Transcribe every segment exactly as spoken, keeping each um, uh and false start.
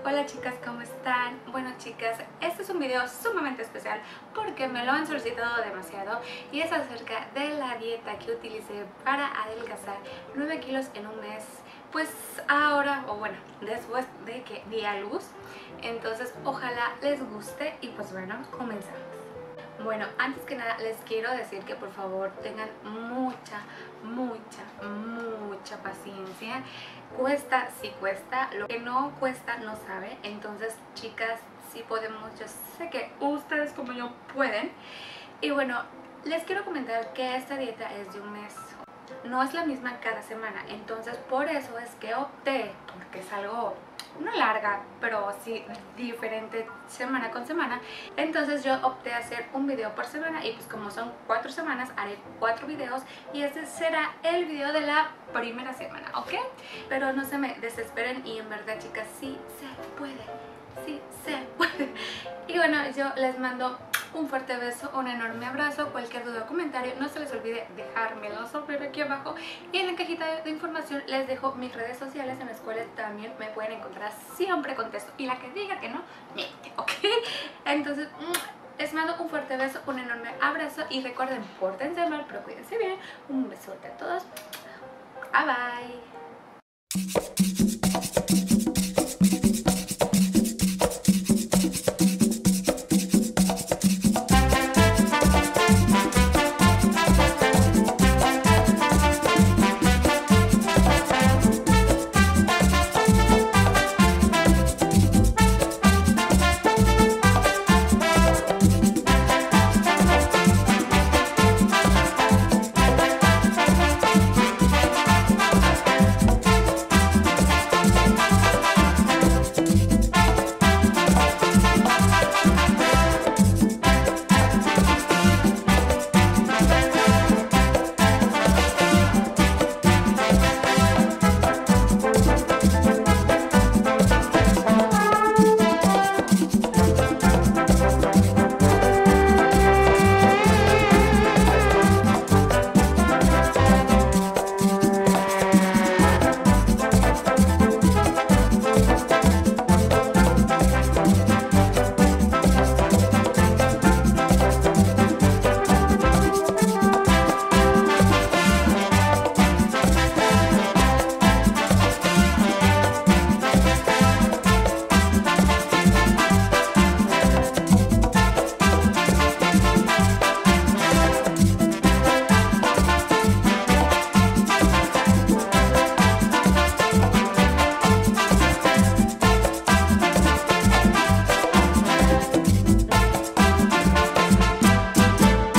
Hola chicas, ¿cómo están? Bueno chicas, este es un video sumamente especial porque me lo han solicitado demasiado y es acerca de la dieta que utilicé para adelgazar nueve kilos en un mes. Pues ahora, o bueno, después de que di a luz. Entonces ojalá les guste y pues bueno, comenzamos. Bueno, antes que nada les quiero decir que por favor tengan mucha, mucha, mucha paciencia. Cuesta, sí cuesta, lo que no cuesta no sabe. Entonces chicas, sí podemos, yo sé que ustedes como yo pueden. Y bueno, les quiero comentar que esta dieta es de un mes. No es la misma cada semana, entonces por eso es que opté, porque es algo no larga, pero sí diferente semana con semana. Entonces yo opté a hacer un video por semana y pues como son cuatro semanas haré cuatro videos y este será el video de la primera semana, ¿ok? Pero no se me desesperen y en verdad chicas, sí se puede, sí se puede. Y bueno, yo les mando un fuerte beso, un enorme abrazo. Cualquier duda o comentario no se les olvide dejármelo sobre aquí abajo y en la cajita de información les dejo mis redes sociales en las cuales también me pueden encontrar. Siempre contesto y la que diga que no, miente, ¿ok? Entonces les mando un fuerte beso, un enorme abrazo y recuerden, pórtense mal pero cuídense bien. Un besote a todos, bye bye.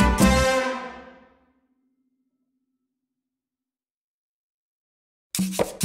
You